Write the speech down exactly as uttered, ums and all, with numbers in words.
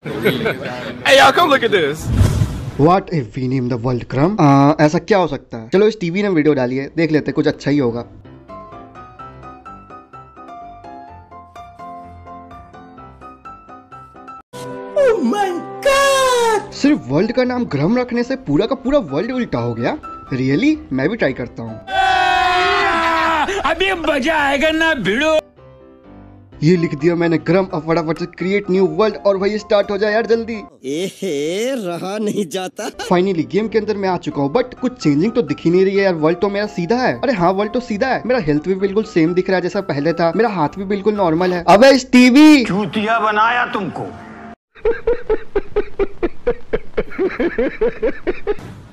Hey y'all, come look at this. What if we name the world Crumb? आ, ऐसा क्या हो सकता है? चलो इस टीवी ने वीडियो डाली है, देख लेते कुछ अच्छा ही होगा। Oh my God! सिर्फ वर्ल्ड का नाम ग्रम रखने से पूरा का पूरा वर्ल्ड उल्टा हो गया। रियली? मैं भी ट्राई करता हूँ। अभी मजा आएगा ना भिड़ो। ये लिख दिया मैंने ग्रम। अब फटाफट से क्रिएट न्यू वर्ल्ड और वही स्टार्ट हो जाए यार जल्दी। एहे, रहा नहीं जाता। फाइनली गेम के अंदर मैं आ चुका हूँ, बट कुछ चेंजिंग तो दिख ही नहीं रही है यार। वर्ल्ड तो मेरा सीधा है। अरे हाँ, वर्ल्ड तो सीधा है। मेरा हेल्थ भी बिल्कुल सेम दिख रहा है जैसा पहले था। मेरा हाथ भी बिल्कुल नॉर्मल है। अबे इस टीवी चूतिया बनाया तुमको।